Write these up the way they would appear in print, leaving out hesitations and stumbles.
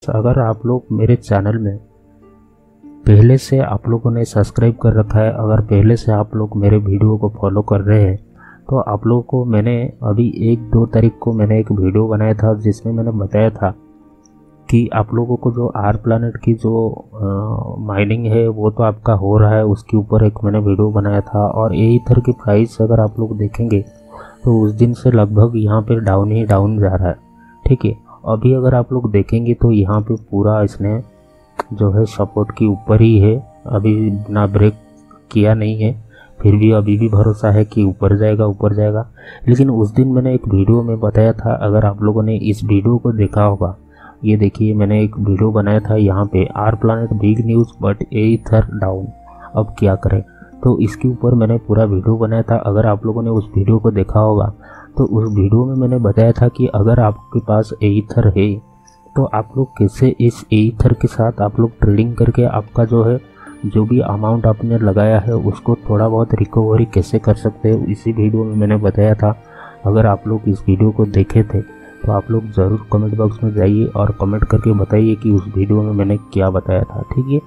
अगर आप लोग मेरे चैनल में पहले से आप लोगों ने सब्सक्राइब कर रखा है, अगर पहले से आप लोग मेरे वीडियो को फॉलो कर रहे हैं, तो आप लोगों को मैंने अभी 1-2 तारीख को मैंने एक वीडियो बनाया था जिसमें मैंने बताया था कि आप लोगों को जो आर प्लैनेट की जो माइनिंग है वो तो आपका हो रहा है, उसके ऊपर एक मैंने वीडियो बनाया था। और ईथर की प्राइस अगर आप लोग देखेंगे तो उस दिन से लगभग यहाँ पे डाउन ही डाउन जा रहा है। ठीक है, अभी अगर आप लोग देखेंगे तो यहाँ पे पूरा इसने जो है सपोर्ट के ऊपर ही है, अभी ना ब्रेक किया नहीं है, फिर भी अभी भी भरोसा है कि ऊपर जाएगा। लेकिन उस दिन मैंने एक वीडियो में बताया था, अगर आप लोगों ने इस वीडियो को देखा होगा, ये देखिए मैंने एक वीडियो बनाया था यहाँ पे, our planet big news but either down, अब क्या करें। तो इसके ऊपर मैंने पूरा वीडियो बनाया था। अगर आप लोगों ने उस वीडियो को देखा होगा तो उस वीडियो में मैंने बताया था कि अगर आपके पास ईथर है तो आप लोग कैसे इस ईथर के साथ आप लोग ट्रेडिंग करके आपका जो है जो भी अमाउंट आपने लगाया है उसको थोड़ा बहुत रिकवरी कैसे कर सकते हैं, इसी वीडियो में मैंने बताया था। अगर आप लोग इस वीडियो को देखे थे तो आप लोग ज़रूर कमेंट बॉक्स में जाइए और कमेंट करके बताइए कि उस वीडियो में मैंने क्या बताया था। ठीक है,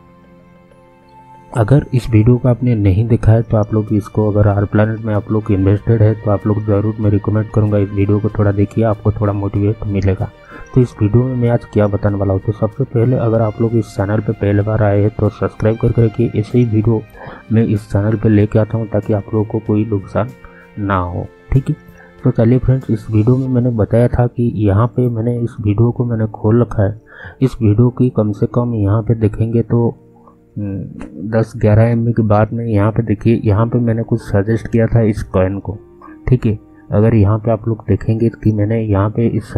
अगर इस वीडियो को आपने नहीं देखा है तो आप लोग इसको, अगर आर प्लैनेट में आप लोग इन्वेस्टेड है तो आप लोग ज़रूर, मैं रिकमेंड करूँगा इस वीडियो को थोड़ा देखिए, आपको थोड़ा मोटिवेट मिलेगा। तो इस वीडियो में मैं आज क्या बताने वाला हूँ, तो सबसे पहले अगर आप लोग इस चैनल पे पहले बार आए हैं तो सब्सक्राइब करके रखिए। ऐसे ही वीडियो मैं इस चैनल पे लेके आता हूँ ताकि आप लोगों को कोई नुकसान ना हो। ठीक है, तो चलिए फ्रेंड्स, इस वीडियो में मैंने बताया था कि यहाँ पे मैंने इस वीडियो को मैंने खोल रखा है। इस वीडियो की कम से कम यहाँ पे देखेंगे तो 10-11 MB के बाद में यहाँ पे देखिए, यहाँ पे मैंने कुछ सजेस्ट किया था इस कॉइन को। ठीक है, अगर यहाँ पे आप लोग देखेंगे कि मैंने यहाँ पे इस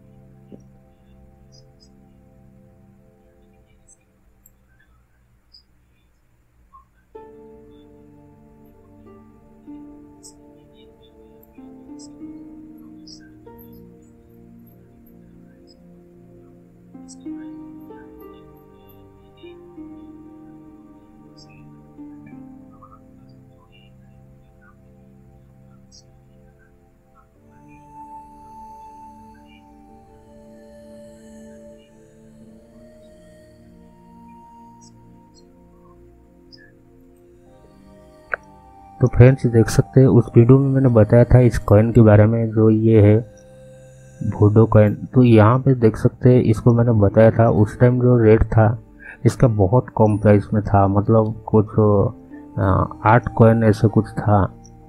तो फ्रेंड्स देख सकते हैं उस वीडियो में मैंने बताया था इस कॉइन के बारे में, जो ये है वूडो कॉइन। तो यहाँ पे देख सकते हैं, इसको मैंने बताया था उस टाइम जो रेट था इसका बहुत कम प्राइस में था, मतलब कुछ 8 कॉइन ऐसे कुछ था।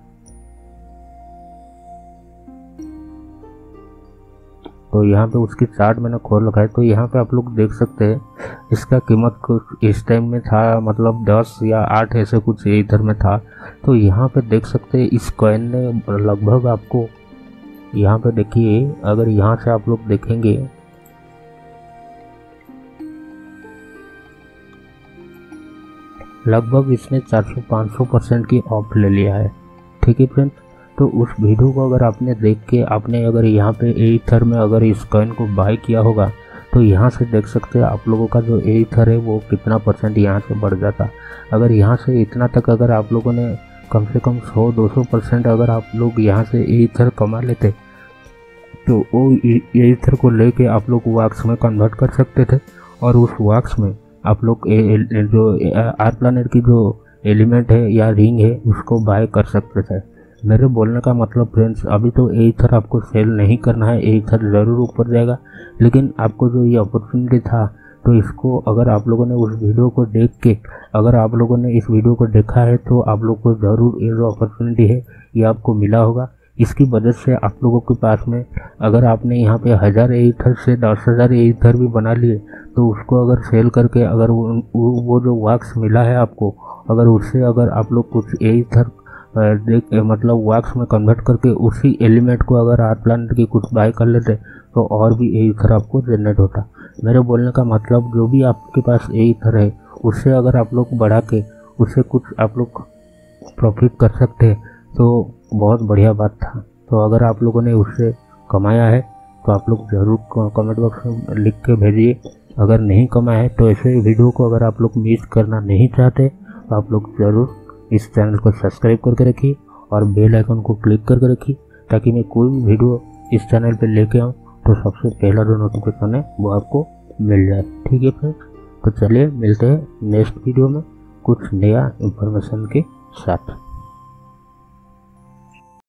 तो यहाँ पे उसकी चार्ट मैंने खोल रखा है, तो यहाँ पे आप लोग देख सकते हैं इसका कीमत कुछ इस टाइम में था, मतलब 10 या 8 ऐसे कुछ इधर में था। तो यहाँ पे देख सकते हैं इस कॉइन ने लगभग आपको, यहाँ पे देखिए, अगर यहाँ से आप लोग देखेंगे लगभग इसने 400-500% की ऑफ ले लिया है। ठीक है फ्रेंड्स, तो उस वीडियो को अगर आपने देख के आपने अगर यहाँ पे ईथर में अगर इस कॉइन को बाय किया होगा तो यहाँ से देख सकते हैं आप लोगों का जो ईथर है वो कितना % यहाँ से बढ़ जाता। अगर यहाँ से इतना तक अगर आप लोगों ने कम से कम 100-200% अगर आप लोग यहाँ से ईथर कमा लेते तो वो ईथर को लेके आप लोग वॉक्स में कन्वर्ट कर सकते थे, और उस वॉक्स में आप लोग जो आर प्लैनेट की जो एलिमेंट है या रिंग है उसको बाय कर सकते थे। मेरे बोलने का मतलब फ्रेंड्स, अभी तो ईथर आपको सेल नहीं करना है, ईथर ज़रूर ऊपर जाएगा, लेकिन आपको जो ये अपॉर्चुनिटी था तो इसको अगर आप लोगों ने उस वीडियो को देख के, अगर आप लोगों ने इस वीडियो को देखा है तो आप लोग को ज़रूर ये जो अपॉर्चुनिटी है ये आपको मिला होगा। इसकी वजह से आप लोगों के पास में अगर आपने यहाँ पे 1000 ईथर से 10,000 ईथर भी बना लिए तो उसको अगर सेल करके अगर वो जो वॉक्स मिला है आपको, अगर उससे अगर आप लोग कुछ ईथर मतलब वॉक्स में कन्वर्ट करके उसी एलिमेंट को अगर आर प्लैनेट की कुछ बाय कर लेते तो और भी ईथर आपको जनरेट होता। मेरे बोलने का मतलब, जो भी आपके पास ईथर है उससे अगर आप लोग बढ़ा के उससे कुछ आप लोग प्रॉफिट कर सकते हैं तो बहुत बढ़िया बात था। तो अगर आप लोगों ने उससे कमाया है तो आप लोग ज़रूर कमेंट बॉक्स में लिख के भेजिए। अगर नहीं कमाया है तो ऐसे वीडियो को अगर आप लोग मिस करना नहीं चाहते तो आप लोग ज़रूर इस चैनल को सब्सक्राइब करके रखिए और बेल आइकन को क्लिक करके रखिए, ताकि मैं कोई भी वीडियो इस चैनल पे लेके आऊँ तो सबसे पहला जो नोटिफिकेशन है वो आपको मिल जाए। ठीक है फ्रेंड्स, तो चलिए मिलते हैं नेक्स्ट वीडियो में कुछ नया इंफॉर्मेशन के साथ।